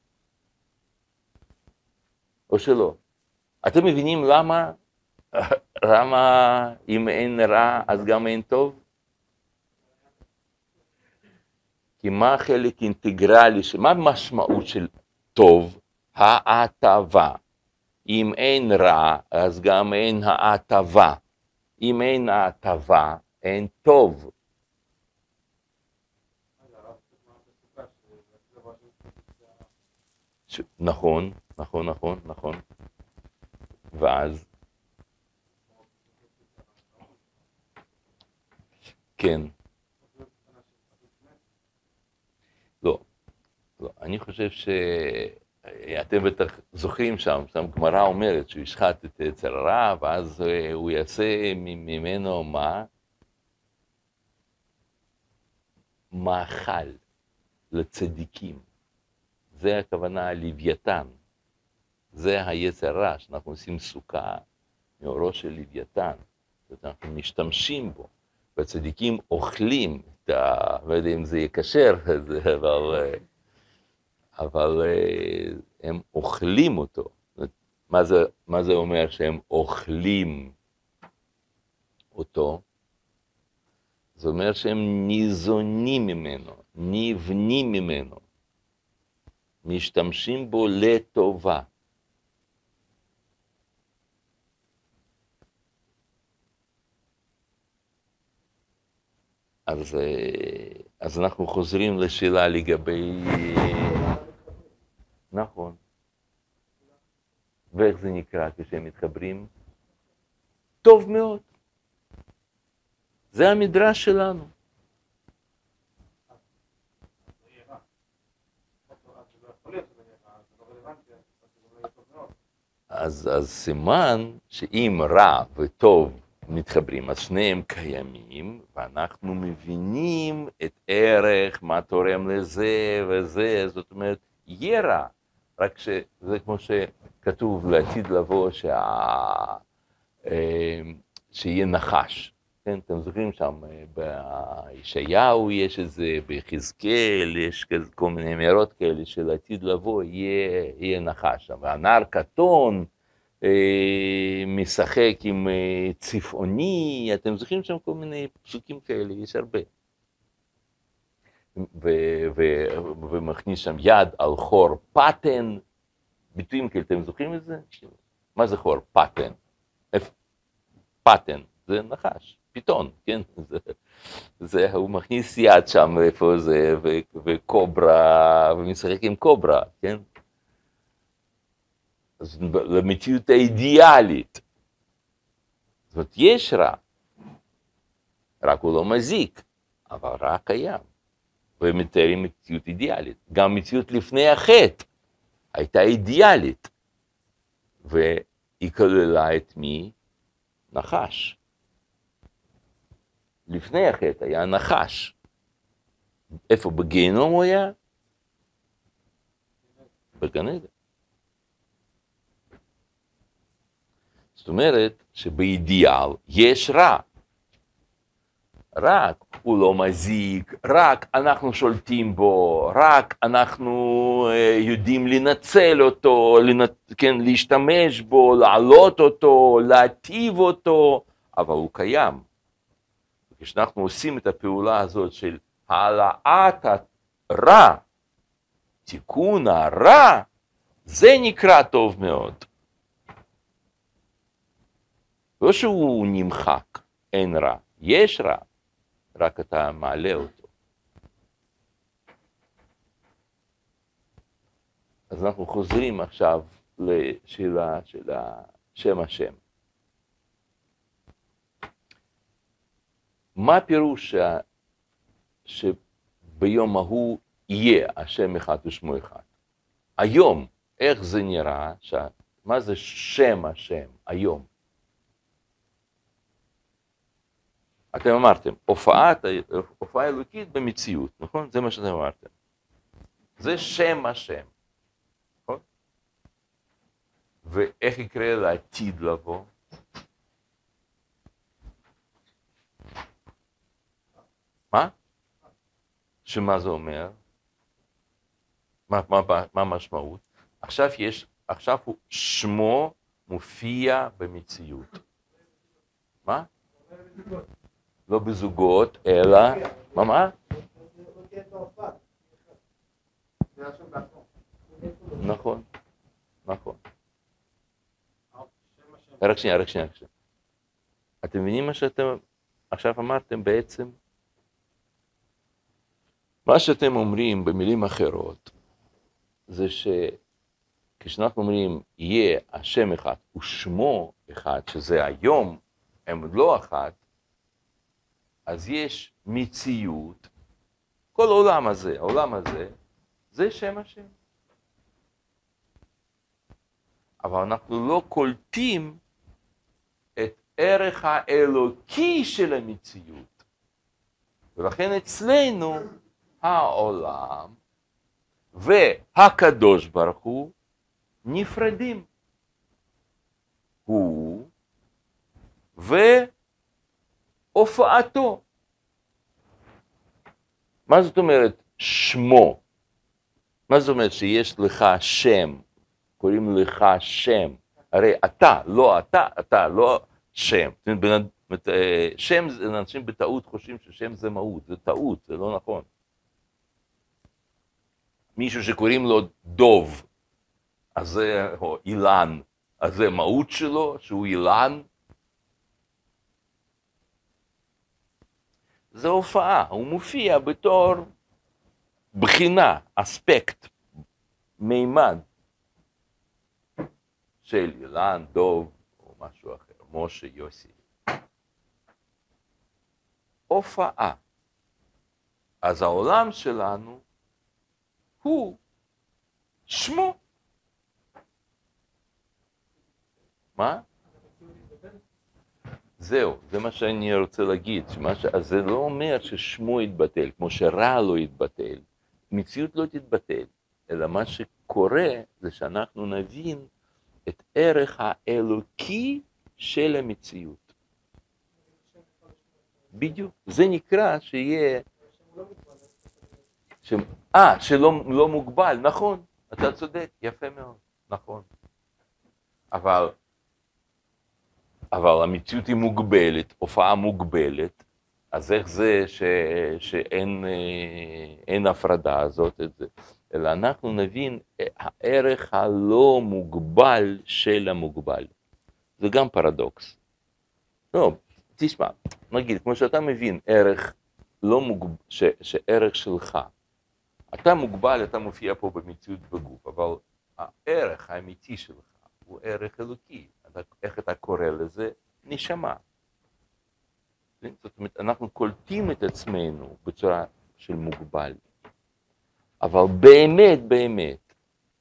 Speaker 1: או שלא? אתם מבינים למה אם אין רע, אז גם אין טוב? כי מה החלק אינטגרלי, מה המשמעות של טוב? ההטבה. אם אין רע, אז גם אין ההטבה. אם אין ההטבה, אין טוב. נכון, נכון, נכון, נכון. ואז, כן. לא, לא, אני חושב שאתם בטח זוכרים שם גמרא אומרת שהוא ישחט את יצר הרע, ואז הוא יעשה ממנו מה? מאכל לצדיקים. זה הכוונה לוויתן. זה היצר הרע, שאנחנו עושים סוכה מאורו של לוויתן. זאת אומרת, אנחנו משתמשים בו. והצדיקים אוכלים, לא יודע אם זה יקשר, אבל הם אוכלים אותו. מה זה אומר שהם אוכלים אותו? זה אומר שהם ניזונים ממנו, נבנים ממנו, משתמשים בו לטובה. אז אנחנו חוזרים לשאלה לגבי... נכון. ואיך זה נקרא כשהם מתחברים? טוב מאוד. זה המדרש שלנו. אז סימן שאם רע וטוב מתחברים, אז שניהם קיימים, ואנחנו מבינים את ערך, מה תורם לזה וזה, זאת אומרת, יהיה רע, רק שזה כמו שכתוב לעתיד לבוא, שיהיה נחש. כן, אתם זוכרים שם, בישעיהו יש איזה, ביחזקאל יש כל מיני אמירות כאלה, שלעתיד לבוא יהיה נחש. והנער קטון, משחק עם צפעוני, אתם זוכרים שם כל מיני פסוקים כאלה, יש הרבה. ומכניס שם יד על חור פטן, ביטויים כאלה, אתם זוכרים את זה? מה זה חור פטן? פטן, זה נחש, פיתון, כן? הוא מכניס יד שם איפה זה, וקוברה, ומשחק עם קוברה, כן? אז למציאות האידיאלית. זאת אומרת, יש רע, רק הוא לא מזיק, אבל רע קיים. ומתאר עם מציאות אידיאלית. גם מציאות לפני החטא הייתה אידיאלית, והיא כללה את מי? נחש. לפני החטא היה נחש. איפה? בגיהנום הוא היה? בגן עדן. זאת אומרת שבאידיאל יש רע. רק הוא לא מזיק, רק אנחנו שולטים בו, רק אנחנו יודעים לנצל אותו, כן, להשתמש בו, להעלות אותו, להטיב אותו, אבל הוא קיים. כשאנחנו עושים את הפעולה הזאת של העלאת הרע, תיקון הרע, זה נקרא טוב מאוד. לא שהוא נמחק, אין רע, יש רע, רק אתה מעלה אותו. אז אנחנו חוזרים עכשיו לשאלה של שם השם. מה הפירוש שביום ההוא יהיה השם אחד ושמו אחד? היום, איך זה נראה? מה זה שם השם היום? אתם אמרתם, הופעה אלוקית במציאות, נכון? זה מה שאתם אמרתם. זה שם השם, נכון? ואיך יקרה לעתיד לבוא? מה? שמה זה אומר? מה המשמעות? עכשיו שמו מופיע במציאות. מה? לא בזוגות, אלא, מה?
Speaker 2: כן בהופעה. זה השם בעצמו.
Speaker 1: נכון, נכון.
Speaker 3: שם השם.
Speaker 1: רק שנייה. אתם מבינים מה שאתם עכשיו אמרתם בעצם? מה שאתם אומרים במילים אחרות, זה שכשאנחנו אומרים יהיה השם אחד ושמו אחד, שזה היום, הם לא אחת, אז יש מציאות, כל העולם הזה, זה שם השם. אבל אנחנו לא קולטים את ערך האלוקי של המציאות. ולכן אצלנו העולם והקדוש ברוך הוא נפרדים. הוא והופעתו. מה זאת אומרת שמו? מה זאת אומרת שיש לך שם? קוראים לך שם. הרי אתה לא שם. שם, אנשים בטעות חושבים ששם זה מהות. זה טעות, זה לא נכון. מישהו שקוראים לו דוב, אז זה, או אילן, אז זה מהות שלו, שהוא אילן. זה הופעה, הוא מופיע בתור בחינה, אספקט, מימד של אילן, דוב, או משהו אחר, משה, יוסי. הופעה. אז העולם שלנו הוא שמו. מה? זהו, זה מה שאני רוצה להגיד. אז זה לא אומר ששמו יתבטל, כמו שרע לא יתבטל. מציאות לא תתבטל, אלא מה שקורה זה שאנחנו נבין את ערך האלוקי של המציאות. בדיוק. זה נקרא שיהיה... שלא מוגבל, נכון, אתה צודק, יפה מאוד, נכון. אבל המציאות היא מוגבלת, הופעה מוגבלת, אז איך זה שאין הפרדה הזאת, אלא אנחנו נבין הערך הלא מוגבל של המוגבל. זה גם פרדוקס. לא, תשמע, נגיד, כמו שאתה מבין ערך לא מוגבל, שערך שלך, אתה מוגבל, אתה מופיע פה במציאות בגוף, אבל הערך האמיתי שלך הוא ערך אלוקי. איך אתה קורא לזה? נשמה. זאת אומרת, אנחנו קולטים את עצמנו בצורה של מוגבל. אבל באמת,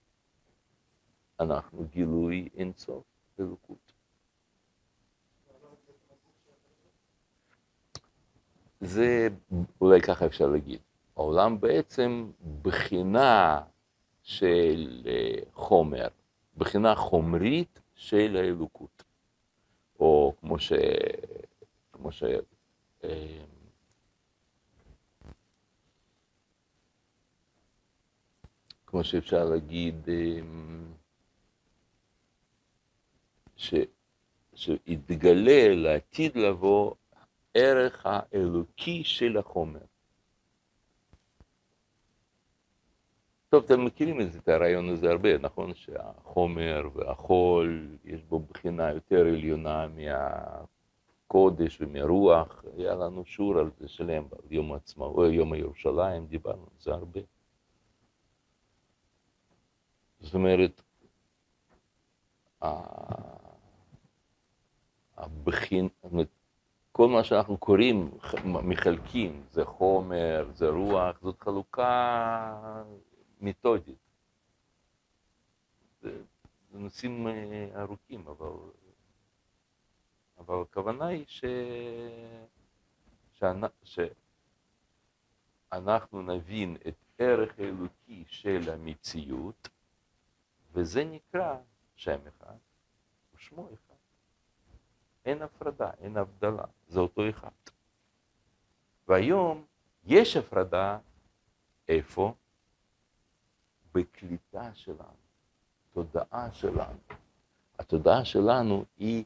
Speaker 1: אנחנו גילוי אינסוף, אלוקות. זה אולי ככה אפשר להגיד. העולם בעצם בחינה של חומר, בחינה חומרית של האלוקות. או כמו שאפשר להגיד, שיתגלה לעתיד לבוא ערך האלוקי של החומר. טוב, אתם מכירים את הרעיון הזה הרבה, נכון? שהחומר והחול, יש בו בחינה יותר עליונה מהקודש ומהרוח. היה לנו שיעור על זה שלם, יום העצמאות, יום הירושלים, דיברנו על זה הרבה. זאת אומרת, כל מה שאנחנו קוראים, מחלקים, זה חומר, זה רוח, זאת חלוקה מתודית. זה נושאים ארוכים, אבל הכוונה היא שאנחנו נבין את ערך האלוקי של המציאות, וזה נקרא שם אחד ושמו אחד. אין הפרדה, אין הבדלה, זה אותו אחד. והיום יש הפרדה, איפה? בקליטה שלנו, תודעה שלנו. התודעה שלנו היא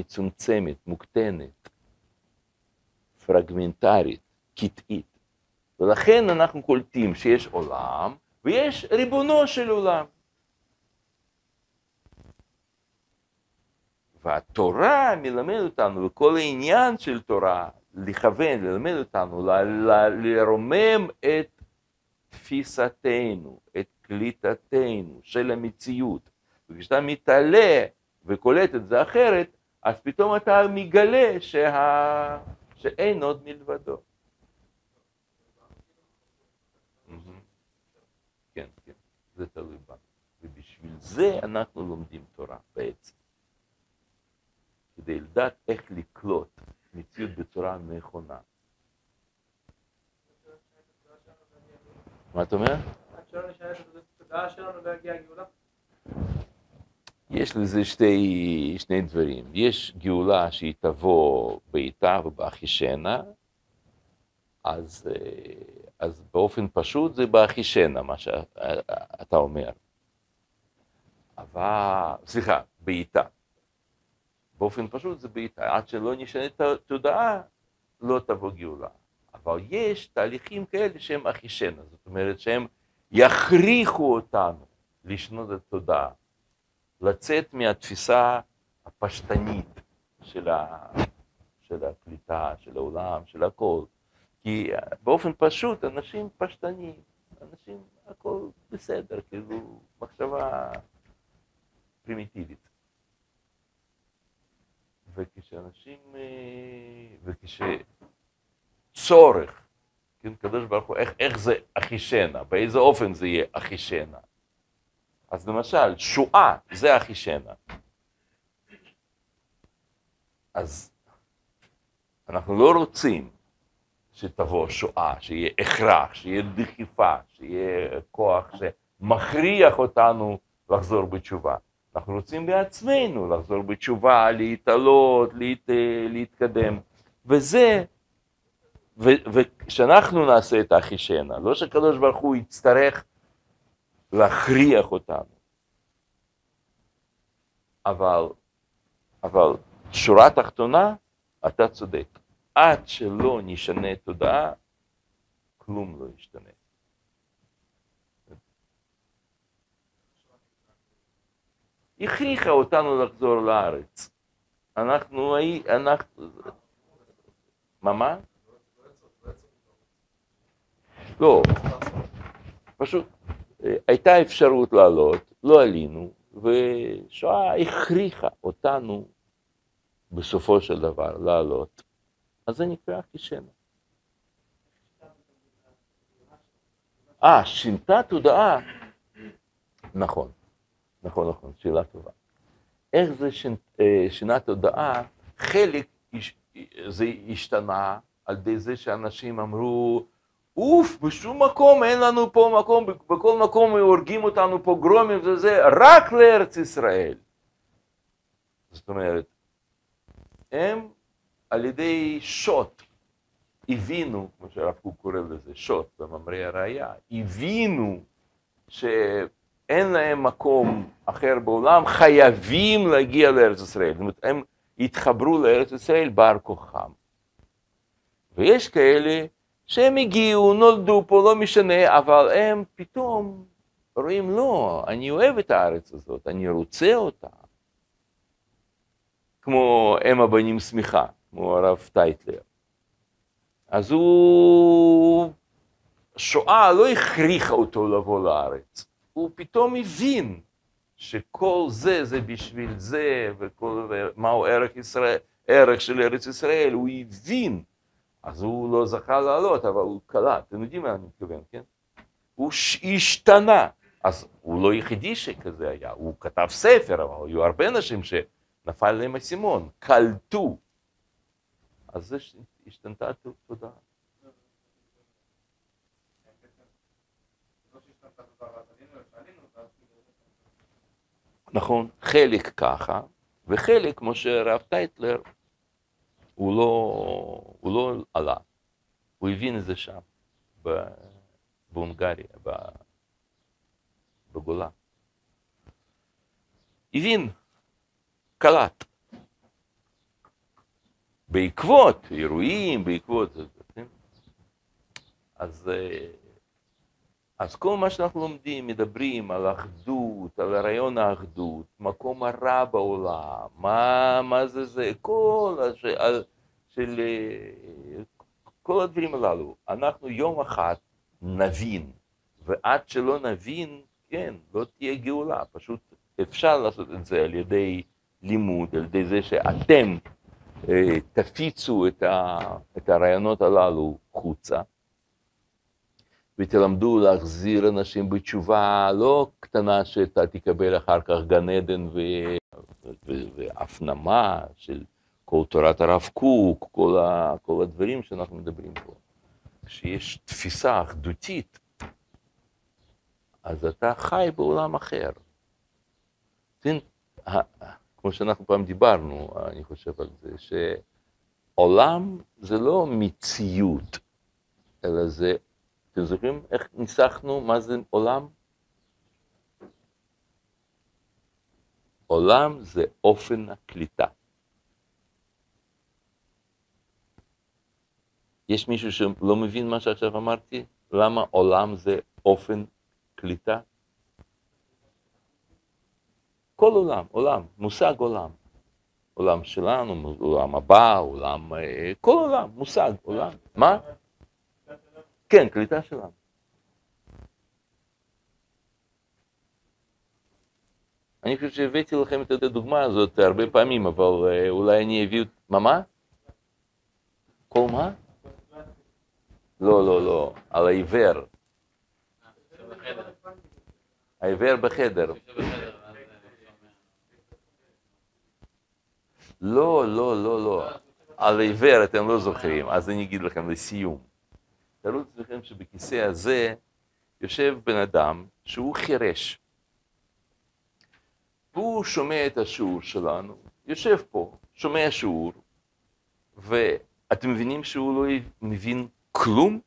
Speaker 1: מצומצמת, מוקטנת, פרגמנטרית, קטעית. ולכן אנחנו קולטים שיש עולם, ויש ריבונו של עולם. והתורה מלמד אותנו, וכל העניין של תורה, לכוון, ללמד אותנו, לרומם את תפיסתנו, את קליטתנו של המציאות. וכשאתה מתעלה וקולט את זה אחרת, אז פתאום אתה מגלה שאין עוד מלבדו. כן, כן, זה תלוי בנו. ובשביל זה אנחנו לומדים תורה בעצם. כדי לדעת איך לקלוט מציאות בצורה נכונה. מה אתה אומר? יש לזה שני דברים. יש גאולה שהיא תבוא בעיתה ובאחישנה, אז באופן פשוט זה באחישנה, מה שאתה אומר. אבל, סליחה, בעיתה. באופן פשוט זה בעיתה. עד שלא נשנה את התודעה, לא תבוא גאולה. אבל יש תהליכים כאלה שהם אחישנה, זאת אומרת שהם יכריחו אותנו לשנות את התודעה, לצאת מהתפיסה הפשטנית של הקליטה, של העולם, של הכל. כי באופן פשוט אנשים פשטניים, אנשים הכל בסדר, כאילו מחשבה פרימיטיבית. וכשצורך, כן, קדוש ברוך הוא, איך זה אחישנה, באיזה אופן זה יהיה אחישנה. אז למשל, שואה זה אחישנה. אז אנחנו לא רוצים שתבוא שואה, שיהיה הכרח, שיהיה דחיפה, שיהיה כוח שמכריח אותנו לחזור בתשובה. אנחנו רוצים בעצמנו לחזור בתשובה, להתעלות, להתקדם. וכשאנחנו נעשה את האחישנה, לא שקדוש ברוך הוא יצטרך להכריח אותנו. אבל שורה תחתונה, אתה צודק. עד שלא נשנה תודעה, כלום לא ישתנה. הכריחה אותנו לחזור לארץ. אנחנו... מה? לא, פשוט הייתה אפשרות לעלות, לא עלינו, ושואה הכריחה אותנו בסופו של דבר לעלות. אז זה נקרא אחישנה. שינתה תודעה. נכון, שאלה טובה. איך זה שינה תודעה? חלק זה השתנה על ידי זה שאנשים אמרו, בשום מקום אין לנו פה מקום, בכל מקום הורגים אותנו פוגרומים וזה, רק לארץ ישראל. זאת אומרת, הם על ידי שוט הבינו, כמו שהרב קוק קורא לזה, שוט במאמרי הראייה, הבינו שאין להם מקום אחר בעולם, חייבים להגיע לארץ ישראל. זאת אומרת, הם התחברו לארץ ישראל בר כוחם. ויש כאלה שהם הגיעו, נולדו פה, לא משנה, אבל הם פתאום רואים, לא, אני אוהב את הארץ הזאת, אני רוצה אותה. כמו אם הבנים שמחה, כמו הרב טייטלר. אז שואה לא הכריחה אותו לבוא לארץ. הוא פתאום הבין שכל זה בשביל זה, ומהו ערך של ארץ ישראל, הוא הבין. אז הוא לא זכה לעלות, אבל הוא קלט. אתם יודעים מה אני מתכוון, כן? הוא השתנה. אז הוא לא יחידי שכזה היה. הוא כתב ספר, אבל היו הרבה אנשים שנפל להם הסימון, קלטו. אז זה השתנתה תודעה. נכון, חלק ככה, וחלק, כמו שהרב טייטלר, הוא לא עלה, הוא הבין את זה שם, בהונגריה, בגולה. הבין, קלט. בעקבות אירועים, בעקבות זה, כן? אז כל מה שאנחנו לומדים, מדברים על אחדות, על רעיון האחדות, מקום הרע בעולם, מה זה, כל הדברים הללו. אנחנו יום אחד נבין, ועד שלא נבין, כן, לא תהיה גאולה. פשוט אפשר לעשות את זה על ידי לימוד, על ידי זה שאתם תפיצו את הרעיונות הללו חוצה, ותלמדו להחזיר אנשים בתשובה לא קטנה שאתה תקבל אחר כך גן עדן והפנמה של כל תורת הרב קוק, כל הדברים שאנחנו מדברים פה. כשיש תפיסה אחדותית, אז אתה חי בעולם אחר. כמו שאנחנו פעם דיברנו, אני חושב על זה, שעולם זה לא מציאות, אלא זה, אתם זוכרים איך ניסחנו מה זה עולם? עולם זה אופן הקליטה. יש מישהו שלא מבין מה שעכשיו אמרתי? למה עולם זה אופן קליטה? כל עולם, מושג עולם. עולם שלנו, עולם הבא, עולם, כל עולם, מושג, עולם. מה? כן, קליטה שלנו. אני חושב שהבאתי לכם את הדוגמה הזאת הרבה פעמים, אבל אולי אני אביא... מה? כל מה? לא, על העיוור. העיוור בחדר. לא. על העיוור אתם לא זוכרים, אז אני אגיד לכם לסיום. תראו לכם שבכיסא הזה יושב בן אדם שהוא חירש. הוא שומע את השיעור שלנו, יושב פה, שומע שיעור, ואתם מבינים שהוא לא מבין כלום?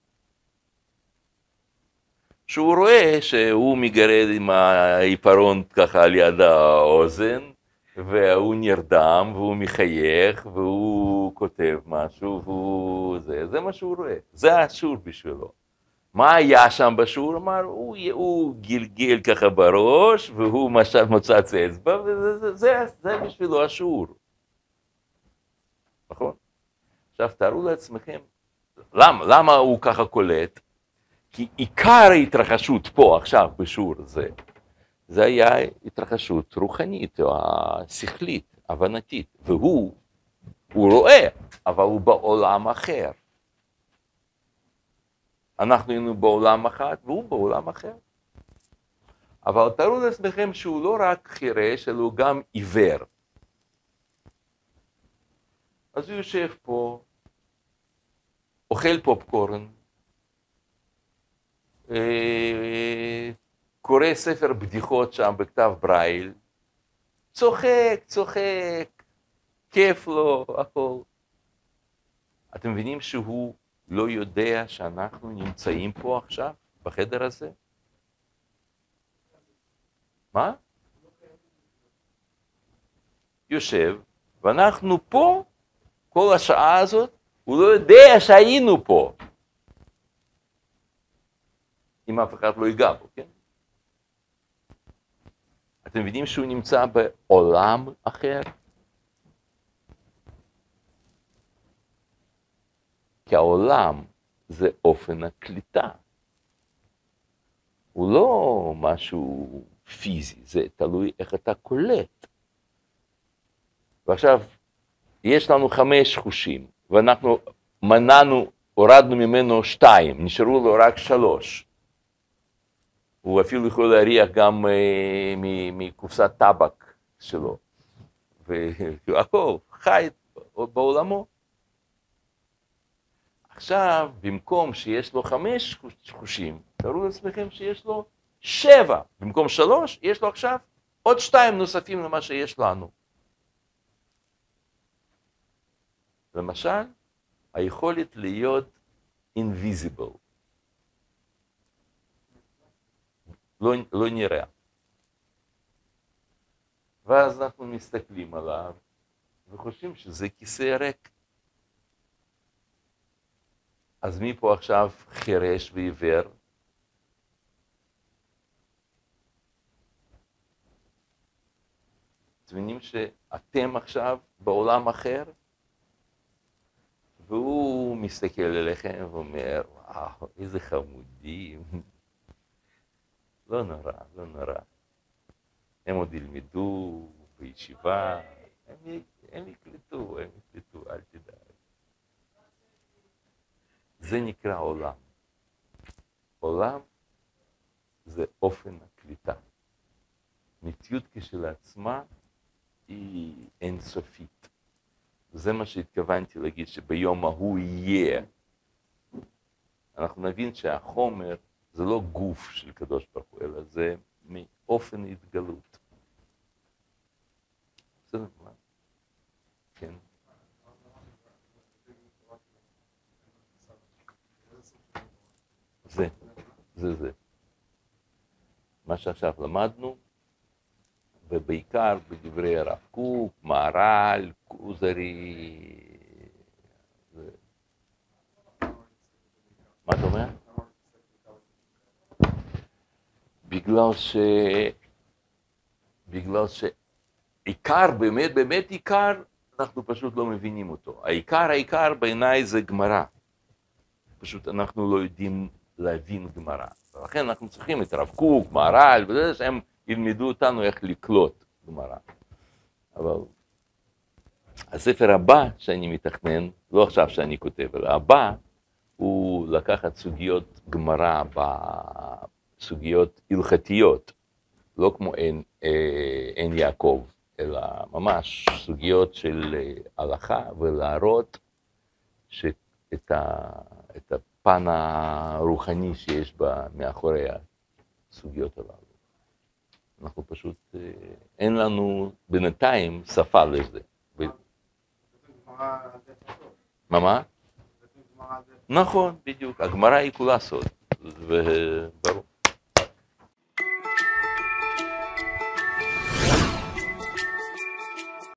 Speaker 1: שהוא רואה שהוא מגרד עם העיפרון ככה על יד האוזן, והוא נרדם, והוא מחייך, והוא כותב משהו, זה מה שהוא רואה. זה השיעור בשבילו. מה היה שם בשיעור? אמר, הוא גלגל ככה בראש, והוא מוצץ אצבע, וזה בשבילו השיעור. נכון? עכשיו תארו לעצמכם, למה הוא ככה קולט? כי עיקר ההתרחשות פה עכשיו בשיעור הזה, זה היה התרחשות רוחנית, או שכלית, הבנתית, והוא רואה, אבל הוא בעולם אחר. אנחנו היינו בעולם אחד, והוא בעולם אחר. אבל תראו לעצמכם שהוא לא רק חירש, אלא הוא גם עיוור. אז הוא יושב פה, אוכל פופקורן, קורא ספר בדיחות שם בכתב ברייל, צוחק, כיף לו, הכל. אתם מבינים שהוא לא יודע שאנחנו נמצאים פה עכשיו, בחדר הזה? מה? יושב, ואנחנו פה, כל השעה הזאת, הוא לא יודע שהיינו פה. אם אף אחד לא ייגע בו, כן? אתם מבינים שהוא נמצא בעולם אחר? כי העולם זה אופן הקליטה. הוא לא משהו פיזי, זה תלוי איך אתה קולט. ועכשיו, יש לנו 5 חושים, ואנחנו הורדנו ממנו 2, נשארו לו רק 3. הוא אפילו יכול להריח גם מקופסת טבק שלו. והכל חי בעולמו. עכשיו, במקום שיש לו 5 חושים, תראו לעצמכם שיש לו 7. במקום 3, יש לו עכשיו עוד 2 נוספים למה שיש לנו. למשל, היכולת להיות invisible. לא נראה. ואז אנחנו מסתכלים עליו וחושבים שזה כיסא ריק. אז מי פה עכשיו חירש ועיוור? אתם מבינים שאתם עכשיו בעולם אחר? והוא מסתכל עליכם ואומר, וואו, איזה חמודים. לא נורא, לא נורא. הם עוד ילמדו בישיבה, הם יקלטו, אל תדאג. זה נקרא עולם. עולם זה אופן הקליטה. מציאות כשלעצמה היא אינסופית. זה מה שהתכוונתי להגיד, שביום ההוא יהיה. אנחנו נבין שהחומר זה לא גוף של קדוש ברוך הוא, אלא זה מאופן התגלות. בסדר, מה? כן. זה. מה שעכשיו למדנו, ובעיקר בדברי הרב קוק, מהר"ל, כוזרי. מה אתה אומר? בגלל שעיקר, באמת עיקר, אנחנו פשוט לא מבינים אותו. העיקר בעיניי זה גמרא. פשוט אנחנו לא יודעים להבין גמרא. ולכן אנחנו צריכים את הרב קוק, מהר"ל, וזה שהם ילמדו אותנו איך לקלוט גמרא. אבל הספר הבא שאני מתכנן, לא עכשיו שאני כותב, אלא הבא, הוא לקחת סוגיות גמרא בסוגיות הלכתיות, לא כמו עין יעקב, אלא ממש סוגיות של הלכה, ולהראות את הפן הרוחני שיש מאחורי הסוגיות הללו. אנחנו פשוט, אין לנו בינתיים שפה לזה. מה? נכון, בדיוק. הגמרא היא כולה סוד, וברור.